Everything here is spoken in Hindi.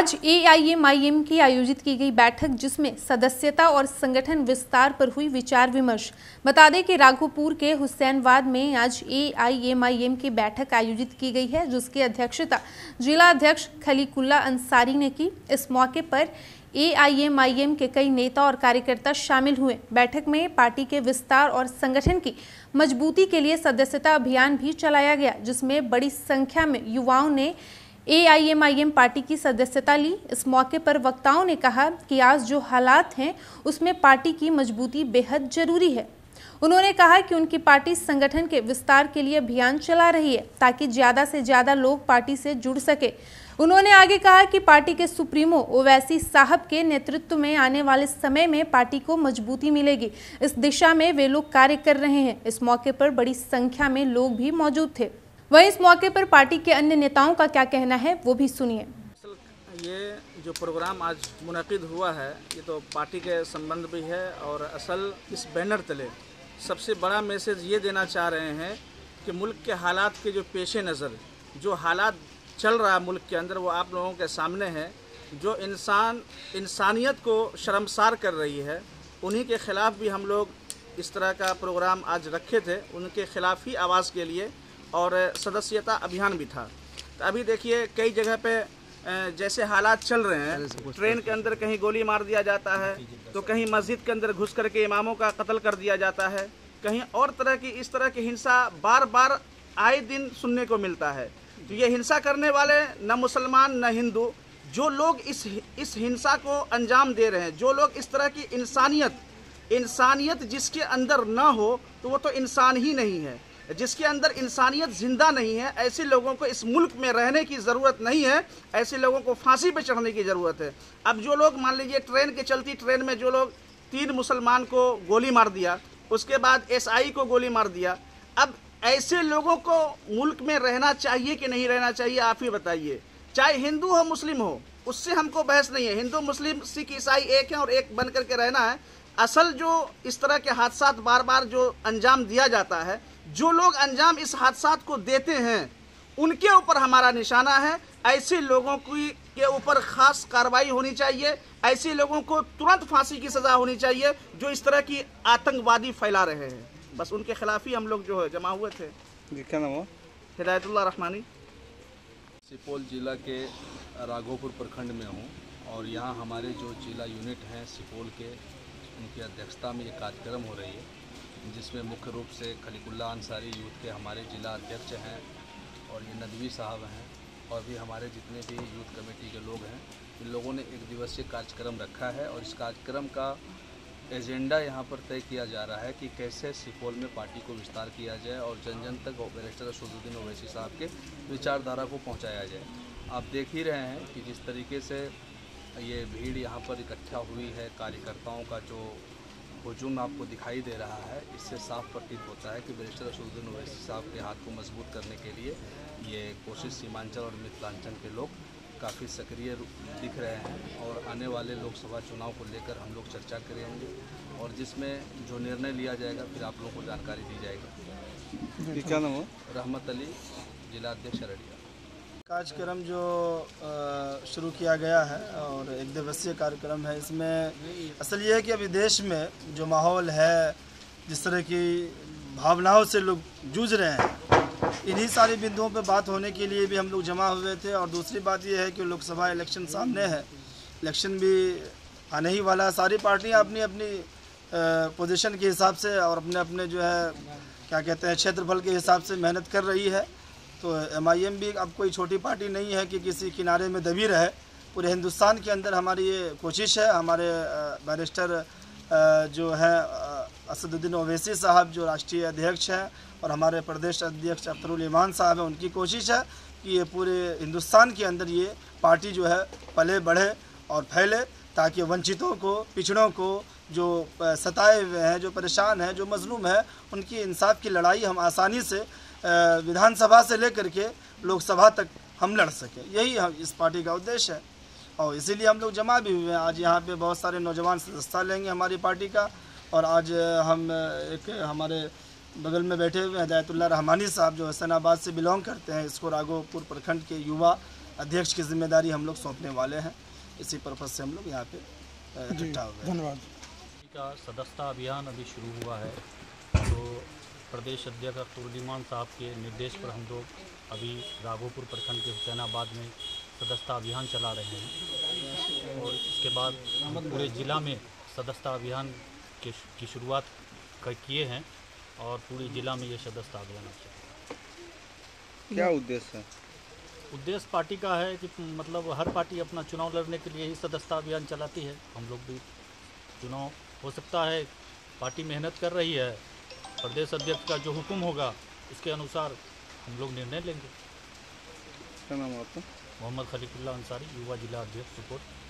आज एआईएमआईएम की आयोजित की गई बैठक जिसमें सदस्यता और संगठन विस्तार पर हुई विचार विमर्श। बता दें कि राघोपुर के हुसैनवाद में आज एआईएमआईएम की बैठक आयोजित की गई है, जिसकी अध्यक्षता जिला अध्यक्ष खलीकुल्ला अंसारी ने की। इस मौके पर एआईएमआईएम के कई नेता और कार्यकर्ता शामिल हुए। बैठक में पार्टी के विस्तार और संगठन की मजबूती के लिए सदस्यता अभियान भी चलाया गया, जिसमें बड़ी संख्या में युवाओं ने एआईएमआईएम पार्टी की सदस्यता ली। इस मौके पर वक्ताओं ने कहा कि आज जो हालात हैं उसमें पार्टी की मजबूती बेहद जरूरी है। उन्होंने कहा कि उनकी पार्टी संगठन के विस्तार के लिए अभियान चला रही है ताकि ज़्यादा से ज़्यादा लोग पार्टी से जुड़ सके। उन्होंने आगे कहा कि पार्टी के सुप्रीमो ओवैसी साहब के नेतृत्व में आने वाले समय में पार्टी को मजबूती मिलेगी। इस दिशा में वे लोग कार्य कर रहे हैं। इस मौके पर बड़ी संख्या में लोग भी मौजूद थे। वहीं इस मौके पर पार्टी के अन्य नेताओं का क्या कहना है वो भी सुनिए। ये जो प्रोग्राम आज मुनक़िद हुआ है ये तो पार्टी के संबंध भी है और असल इस बैनर तले सबसे बड़ा मैसेज ये देना चाह रहे हैं कि मुल्क के हालात के जो पेश नज़र जो हालात चल रहा है मुल्क के अंदर वो आप लोगों के सामने है। जो इंसानियत को शर्मसार कर रही है उन्हीं के ख़िलाफ़ भी हम लोग इस तरह का प्रोग्राम आज रखे थे, उनके ख़िलाफ़ ही आवाज़ के लिए, और सदस्यता अभियान भी था। तो अभी देखिए कई जगह पे जैसे हालात चल रहे हैं, ट्रेन के अंदर कहीं गोली मार दिया जाता है, तो कहीं मस्जिद के अंदर घुस करके इमामों का कत्ल कर दिया जाता है, कहीं और तरह की इस तरह की हिंसा बार बार आए दिन सुनने को मिलता है। तो ये हिंसा करने वाले न मुसलमान न हिंदू, जो लोग इस हिंसा को अंजाम दे रहे हैं, जो लोग इस तरह की इंसानियत जिसके अंदर ना हो तो वो तो इंसान ही नहीं है। जिसके अंदर इंसानियत जिंदा नहीं है, ऐसे लोगों को इस मुल्क में रहने की ज़रूरत नहीं है। ऐसे लोगों को फांसी पे चढ़ने की ज़रूरत है। अब जो लोग मान लीजिए ट्रेन के चलती ट्रेन में जो लोग 3 मुसलमान को गोली मार दिया, उसके बाद एसआई को गोली मार दिया, अब ऐसे लोगों को मुल्क में रहना चाहिए कि नहीं रहना चाहिए, आप ही बताइए। चाहे हिंदू हो मुस्लिम हो, उससे हमको बहस नहीं है। हिंदू मुस्लिम सिख ईसाई एक हैं और एक बन करके रहना है। असल जो इस तरह के हादसा बार बार जो अंजाम दिया जाता है, जो लोग अंजाम इस हादसा को देते हैं उनके ऊपर हमारा निशाना है। ऐसे लोगों के ऊपर खास कार्रवाई होनी चाहिए। ऐसे लोगों को तुरंत फांसी की सज़ा होनी चाहिए जो इस तरह की आतंकवादी फैला रहे हैं। बस उनके खिलाफ ही हम लोग जो है जमा हुए थे। क्या नाम हुआ? हिदायतुल्लाह रहमानी। सुपौल जिला के राघोपुर प्रखंड में हूँ और यहाँ हमारे जो जिला यूनिट हैं सुपौल के, उनकी अध्यक्षता में ये कार्यक्रम हो रही है, जिसमें मुख्य रूप से खलीकुल्ला अंसारी यूथ के हमारे जिला अध्यक्ष हैं और ये नदवी साहब हैं और भी हमारे जितने भी यूथ कमेटी के लोग हैं, इन लोगों ने एक दिवसीय कार्यक्रम रखा है। और इस कार्यक्रम का एजेंडा यहाँ पर तय किया जा रहा है कि कैसे सुपौल में पार्टी को विस्तार किया जाए और जन जन तक बैरिस्टर असदुद्दीन ओवैसी साहब के विचारधारा को पहुँचाया जाए। आप देख ही रहे हैं कि जिस तरीके से ये भीड़ यहाँ पर इकट्ठा हुई है, कार्यकर्ताओं का जो हुजूम आपको दिखाई दे रहा है, इससे साफ प्रतीत होता है कि बैरिस्टर असदुद्दीन ओवैसी साहब के हाथ को मजबूत करने के लिए ये कोशिश सीमांचल और मिथिलांचल के लोग काफ़ी सक्रिय दिख रहे हैं। और आने वाले लोकसभा चुनाव को लेकर हम लोग चर्चा करेंगे और जिसमें जो निर्णय लिया जाएगा फिर आप लोगों को जानकारी दी जाएगी। क्या नाम है? रहमत अली, जिला अध्यक्ष अररिया। कार्यक्रम जो शुरू किया गया है और एक दिवसीय कार्यक्रम है, इसमें असल ये है कि अभी देश में जो माहौल है, जिस तरह की भावनाओं से लोग जूझ रहे हैं, इन्हीं सारी बिंदुओं पर बात होने के लिए भी हम लोग जमा हुए थे। और दूसरी बात ये है कि लोकसभा इलेक्शन सामने है, इलेक्शन भी आने ही वाला है। सारी पार्टियां अपनी अपनी पोजीशन के हिसाब से और अपने अपने जो है क्या कहते हैं क्षेत्रफल के हिसाब से मेहनत कर रही है। तो एमआईएम भी अब कोई छोटी पार्टी नहीं है कि किसी किनारे में दबी रहे। पूरे हिंदुस्तान के अंदर हमारी ये कोशिश है। हमारे बैरिस्टर जो है असदुद्दीन ओवैसी साहब जो राष्ट्रीय अध्यक्ष हैं और हमारे प्रदेश अध्यक्ष अख्तरुल ईमान साहब हैं, उनकी कोशिश है कि ये पूरे हिंदुस्तान के अंदर ये पार्टी जो है पले बढ़े और फैले, ताकि वंचितों को, पिछड़ों को, जो सताए हुए हैं, जो परेशान हैं, जो मजलूम है, उनकी इंसाफ की लड़ाई हम आसानी से विधानसभा से लेकर के लोकसभा तक हम लड़ सकें। यही इस पार्टी का उद्देश्य है और इसीलिए हम लोग जमा भी हुए हैं। आज यहाँ पे बहुत सारे नौजवान हिस्सा लेंगे हमारी पार्टी का। और आज हम एक हमारे बगल में बैठे हुए हिदायतुल्लाह रहमानी साहब जो हुसैनाबाद से बिलोंग करते हैं, इसको राघोपुर प्रखंड के युवा अध्यक्ष की जिम्मेदारी हम लोग सौंपने वाले हैं। इसी पर्पज़ से हम लोग यहाँ पे इकट्ठा हो गए। धन्यवाद। का सदस्यता अभियान अभी शुरू हुआ है, तो प्रदेश अध्यक्ष अख्तरुद्दीन साहब के निर्देश पर हम लोग अभी राघोपुर प्रखंड के हुसैनाबाद में सदस्यता अभियान चला रहे हैं और इसके बाद हम पूरे ज़िला में सदस्यता अभियान की शुरुआत किए हैं और पूरे ज़िला में ये सदस्यता अभियान चल। क्या उद्देश्य है? उद्देश्य पार्टी का है कि मतलब हर पार्टी अपना चुनाव लड़ने के लिए ही सदस्यता अभियान चलाती है। हम लोग भी चुनाव हो सकता है, पार्टी मेहनत कर रही है, प्रदेश अध्यक्ष का जो हुक्म होगा उसके अनुसार हम लोग निर्णय लेंगे। क्या नाम है आपका? मोहम्मद खलीफुल्लाह अंसारी, युवा जिला अध्यक्ष सुपोत।